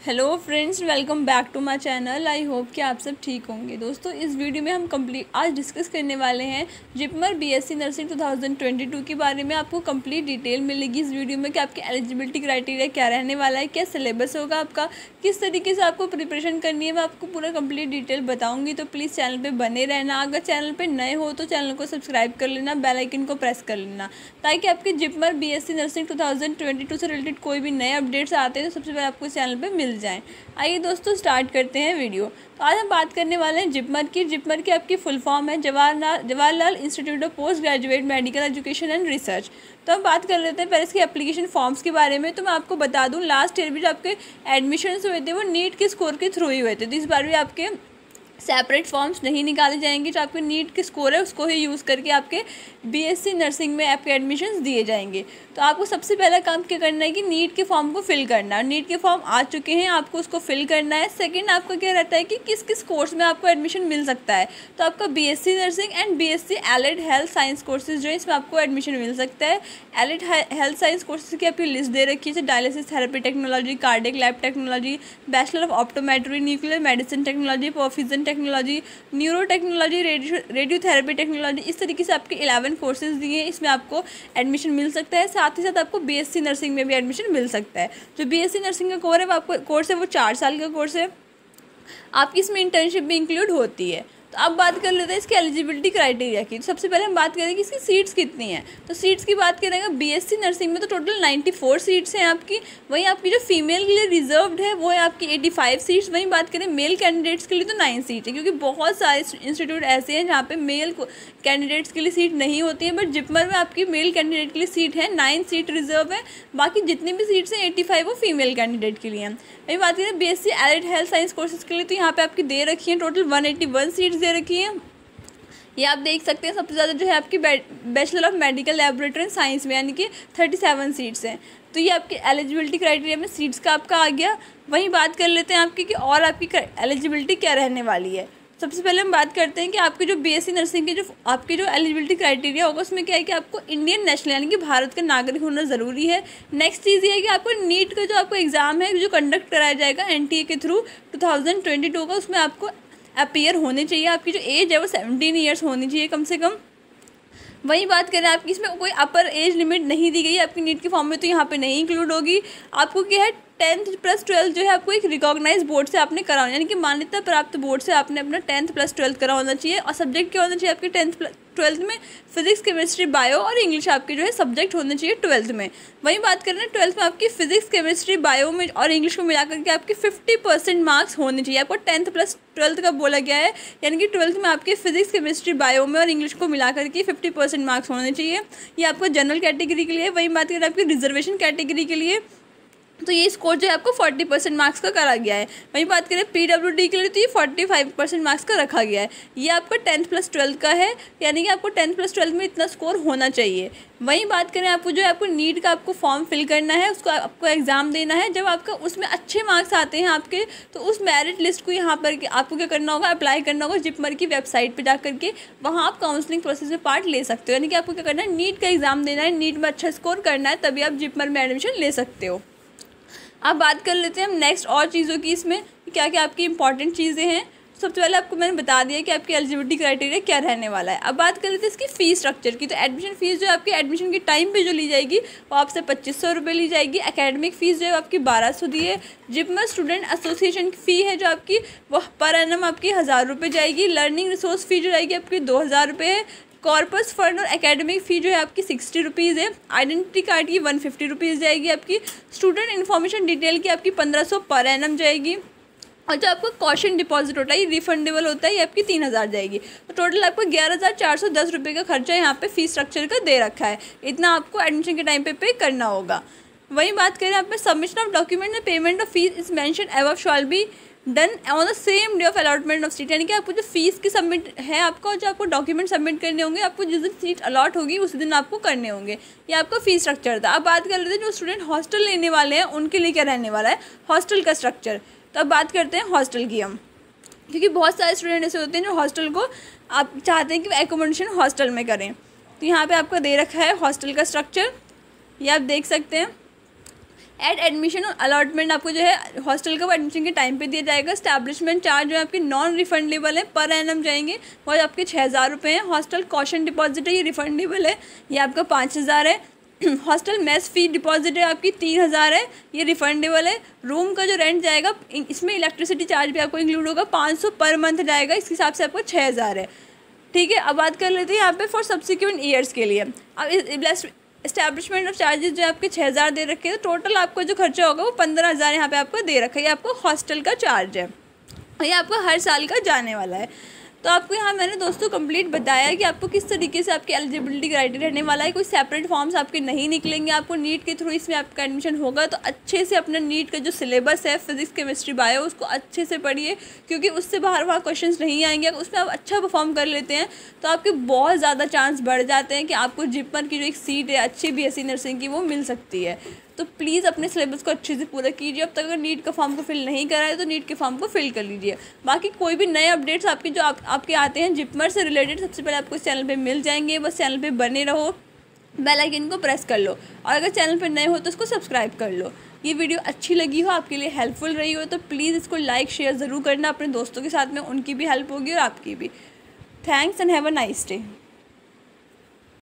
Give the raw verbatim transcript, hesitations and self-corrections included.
Hello friends, welcome back to my channel. I hope कि आप सब ठीक होंगे। दोस्तों, इस वीडियो में हम कंप्लीट आज डिस्कस करने वाले हैं जिपमर बीएससी नर्सिंग दो हज़ार बाईस के बारे में। आपको कंप्लीट डिटेल मिलेगी इस वीडियो में कि आपकी एलिजिबिलिटी क्राइटेरिया क्या रहने वाला है, क्या सिलेबस होगा आपका, किस तरीके से आपको प्रिपरेशन करनी है, मैं आपको पूरा कंप्लीट डिटेल बताऊँगी। तो प्लीज़ चैनल पर बने रहना। अगर चैनल पर नए हो तो चैनल को सब्सक्राइब कर लेना, बेल आइकन को प्रेस कर लेना, ताकि आपके जिपमर बीएससी नर्सिंग दो हज़ार बाईस से रिलेटेड कोई भी नए अपडेट्स आते हैं तो सबसे पहले आपको चैनल पर मिल जाएं। आइए दोस्तों, स्टार्ट करते हैं वीडियो। तो आज हम बात करने वाले हैं जिपमर की। जिपमर की आपकी फुल फॉर्म है Jawaharlal Jawaharlal institute of post graduate medical education and research. तो हम बात कर लेते हैं पहले इसके एप्लीकेशन फॉर्म्स के बारे में। तो मैं आपको बता दूं, लास्ट ईयर भी जो आपके एडमिशन हुए थे वो नीट के स्कोर के थ्रू ही हुए थे। तो इस बार भी आपके सेपरेट फॉर्म्स नहीं निकाले जाएंगे। जो आपके नीट के स्कोर है उसको ही यूज़ करके आपके बीएससी नर्सिंग में आपके एडमिशन्स दिए जाएंगे। तो आपको सबसे पहला काम क्या करना है कि नीट के फॉर्म को फिल करना है। नीट के फॉर्म आ चुके हैं, आपको उसको फिल करना है। सेकंड, आपका क्या रहता है कि किस किस कोर्स में आपको एडमिशन मिल सकता है। तो आपका BSc nursing and BSc allied health science courses जो है इसमें आपको एडमिशन मिल सकता है। एलिड हेल्थ साइंस कोर्सेज की आपकी लिस्ट दे रखी है, dialysis therapy technology, cardiac lab technology, bachelor of optometry, nuclear medicine technology, perfusion technology, neuro technology, radio radiotherapy technology. इस तरीके से आपके इलेवन कोर्सेज दिए हैं, इसमें आपको एडमिशन मिल सकता है। साथ ही साथ आपको बीएससी नर्सिंग में भी एडमिशन मिल सकता है। जो बीएससी नर्सिंग का कोर्स है वो आपको कोर्स है वो चार साल का कोर्स है। आपकी इसमें इंटर्नशिप भी इंक्लूड होती है। तो अब बात कर लेते हैं इसकी एलिजिबिलिटी क्राइटेरिया की। तो सबसे पहले हम बात करेंगे कि इसकी सीट्स कितनी हैं। तो सीट्स की बात करेंगे बीएससी नर्सिंग में तो टोटल चौरानवे सीट्स हैं आपकी। वहीं आपकी जो फीमेल के लिए रिजर्व्ड है वो है आपकी पचासी सीट्स। वहीं बात करें मेल कैंडिडेट्स के लिए तो नाइन सीट है, क्योंकि बहुत सारे इंस्टीट्यूट ऐसे हैं जहाँ पे मेल कैंडिडेट्स के लिए सीट नहीं होती है। बट जिपमर में आपकी मेल कैंडिडेट के लिए सीट है, नाइन सीट रिजर्व है। बाकी जितनी भी सीट्स हैं पचासी वो फीमेल कैंडिडेट के लिए हैं। वहीं बात करें BSc allied health science courses के लिए तो यहाँ पे आपकी दे रखी है टोटल एक सौ इक्यासी सीट्स दे रखी हैं। ये आप देख सकते हैं सबसे ज़्यादा जो है आपकी bachelor of medical laboratory science में, यानी कि सैंतीस सीट्स हैं। तो ये आपकी एलिजिबिलिटी क्राइटेरिया में सीट्स का आपका आ गया। वहीं बात कर लेते हैं आपकी कि और आपकी एलिजिबिलिटी क्या रहने वाली है। सबसे पहले हम बात करते हैं कि आपकी जो बीएससी नर्सिंग की जो आपकी जो एलिजिबिलिटी क्राइटेरिया होगा उसमें क्या है कि आपको इंडियन नेशनल यानी कि भारत का नागरिक होना ज़रूरी है। नेक्स्ट चीज़ ये है कि आपको नीट का जो आपको एग्ज़ाम है जो कंडक्ट कराया जाएगा एनटीए के through two thousand twenty two का, उसमें आपको अपीयर होने चाहिए। आपकी जो एज है वो सेवनटीन ईयर्स होनी चाहिए कम से कम। वही बात करें आपकी इसमें कोई अपर एज लिमिट नहीं दी गई है आपकी नीट के फॉर्म में, तो यहाँ पे नहीं इंक्लूड होगी। आपको क्या है टेंथ प्लस ट्वेल्थ जो है आपको एक रिकॉग्नाइज बोर्ड से आपने करा यानी कि मान्यता प्राप्त बोर्ड से आपने अपना टेंथ प्लस ट्वेल्थ करा होना चाहिए। और सब्जेक्ट क्या होना चाहिए आपके टेंथ ट्वेल्थ में फिजिक्स केमिस्ट्री बायो और इंग्लिश आपके जो है सब्जेक्ट होने चाहिए ट्वेल्थ में। वहीं बात करें ना ट्वेल्थ में आपकी फिजिक्स केमिस्ट्री बायो में और इंग्लिश को मिलाकर के आपके फिफ्टी परसेंट मार्क्स होने चाहिए। आपको टेंथ प्लस ट्वेल्थ का बोला गया है, यानी कि ट्वेल्थ में आपके फिजिक्स केमिस्ट्री बायो में और इंग्लिश को मिलाकर के फिफ्टी परसेंट मार्क्स होने चाहिए। ये आपको जनरल कैटेगरी के लिए। वहीं बात करें आपकी रिजर्वेशन कैटेगरी के लिए तो ये स्कोर जो है आपको चालीस परसेंट मार्क्स का करा गया है। वहीं बात करें पीडब्ल्यूडी के लिए तो ये पैंतालीस परसेंट मार्क्स का रखा गया है। ये आपका टेंथ प्लस ट्वेल्थ का है, यानी कि आपको टेंथ प्लस ट्वेल्थ में इतना स्कोर होना चाहिए। वहीं बात करें आपको जो है आपको नीट का आपको फॉर्म फिल करना है, उसको आपको एग्ज़ाम देना है। जब आपका उसमें अच्छे मार्क्स आते हैं आपके तो उस मेरिट लिस्ट को यहाँ पर आपको क्या करना होगा, अप्लाई करना होगा जिपमर की वेबसाइट पर जा करके। वहाँ आप काउंसलिंग प्रोसेस में पार्ट ले सकते हो, यानी कि आपको क्या करना है नीट का एग्ज़ाम देना है, नीट में अच्छा स्कोर करना है, तभी आप जिपमर में एडमिशन ले सकते हो। अब बात कर लेते हैं हम नेक्स्ट और चीज़ों की, इसमें क्या क्या आपकी इंपॉर्टेंट चीज़ें हैं। सबसे पहले आपको मैंने बता दिया कि आपकी एलिजिबिलिटी क्राइटेरिया क्या रहने वाला है। अब बात कर लेते हैं इसकी फ़ीस स्ट्रक्चर की। तो एडमिशन फ़ीस जो है आपकी एडमिशन के टाइम पे जो ली जाएगी वो आपसे पच्चीस सौ रुपये ली जाएगी। एकेडमिक फ़ीस जो है आपकी बारह सौ दी है। जिपमर स्टूडेंट एसोसिएशन की फ़ी है जो आपकी वह पर एनम आपकी हज़ार रुपये जाएगी। लर्निंग रिसोर्स फ़ी जो जाएगी आपकी दो हज़ार रुपये है। कॉर्पस फंड और एकेडमिक फ़ी जो है आपकी सिक्सटी रुपीज़ है। आइडेंटिटी कार्ड की वन फिफ्टी रुपीज़ जाएगी आपकी। स्टूडेंट इन्फॉर्मेशन डिटेल की आपकी पंद्रह सौ पर एनम जाएगी। और जो आपका कॉशन डिपॉजिट होता है ये रिफंडेबल होता है, ये आपकी तीन हज़ार जाएगी। तो टोटल आपको ग्यारह हज़ार चार सौ दस रुपये का खर्चा यहाँ पे फीस स्ट्रक्चर का दे रखा है। इतना आपको एडमिशन के टाइम पे पे करना होगा। वहीं बात करें आप में submission of document and payment of fees is mention above shall be done on the same day of allotment of seat, यानी कि आपको जो फीस की सबमिट है आपको और जो आपको डॉक्यूमेंट सबमिट करने होंगे आपको जिस दिन सीट अलॉट होगी उस दिन आपको करने होंगे। ये आपका फीस स्ट्रक्चर था। अब बात कर लेते हैं जो स्टूडेंट हॉस्टल लेने वाले हैं उनके लिए क्या रहने वाला है हॉस्टल का स्ट्रक्चर। तो अब बात करते हैं हॉस्टल की हम, क्योंकि बहुत सारे स्टूडेंट ऐसे होते हैं जो हॉस्टल को आप चाहते हैं कि एकोमोडेशन हॉस्टल में करें। तो यहाँ पर आपका दे रखा है हॉस्टल का स्ट्रक्चर, ये आप देख सकते हैं। एट एडमिशन और अलॉटमेंट आपको जो है हॉस्टल का वो एडमिशन के टाइम पे दिया जाएगा। एस्टैब्लिशमेंट चार्ज जो है आपके नॉन रिफंडेबल है, पर एनम जाएंगे, वो आपके छः हज़ार रुपये हैं। हॉस्टल कॉशन डिपॉजिट है, ये रिफंडेबल है, ये आपका पाँच हज़ार है। हॉस्टल मेस फी डिपॉजिट है आपकी तीन हज़ार है, ये रिफंडेबल है। रूम का जो रेंट जाएगा, इसमें इलेक्ट्रिसिटी चार्ज भी आपको इंक्लूड होगा, पाँच सौ पर मंथ जाएगा, इस हिसाब से आपको छः हज़ार है। ठीक है, अब बात कर लेते हैं यहाँ पे फॉर सब्सिक्वेंट ईयर्स के लिए। अब इस्टेब्लिशमेंट ऑफ चार्जेस जो आपके छः हज़ार दे रखे हैं, तो टोटल आपको जो खर्चा होगा वो पंद्रह हज़ार यहाँ पे आपको दे रखा है। ये आपको हॉस्टल का चार्ज है, ये आपको हर साल का जाने वाला है। तो आपको यहाँ मैंने दोस्तों कंप्लीट बताया कि आपको किस तरीके से आपकी एलिजिबिलिटी क्राइटेरिया रहने वाला है। कोई सेपरेट फॉर्म्स आपके नहीं निकलेंगे, आपको नीट के थ्रू इसमें आपका एडमिशन होगा। तो अच्छे से अपना नीट का जो सिलेबस है फिजिक्स केमिस्ट्री बायो, उसको अच्छे से पढ़िए, क्योंकि उससे बाहर बाहर क्वेश्चंस नहीं आएंगे। उसमें आप अच्छा परफॉर्म कर लेते हैं तो आपके बहुत ज़्यादा चांस बढ़ जाते हैं कि आपको जिपमर की जो एक सीट है अच्छी बीएससी नर्सिंग की, वो मिल सकती है। तो प्लीज़ अपने सिलेबस को अच्छे से पूरा कीजिए। अब तक अगर नीट का फॉर्म को फिल नहीं करा है तो नीट के फॉर्म को फिल कर लीजिए। बाकी कोई भी नए अपडेट्स आपके जो आप, आपके आते हैं जिपमर से रिलेटेड, सबसे पहले आपको इस चैनल पे मिल जाएंगे। बस चैनल पे बने रहो, बेल आइकन को प्रेस कर लो, और अगर चैनल पर नए हो तो उसको सब्सक्राइब कर लो। ये वीडियो अच्छी लगी हो, आपके लिए हेल्पफुल रही हो, तो प्लीज़ इसको लाइक शेयर ज़रूर करना अपने दोस्तों के साथ में, उनकी भी हेल्प होगी और आपकी भी। Thanks and have a nice day.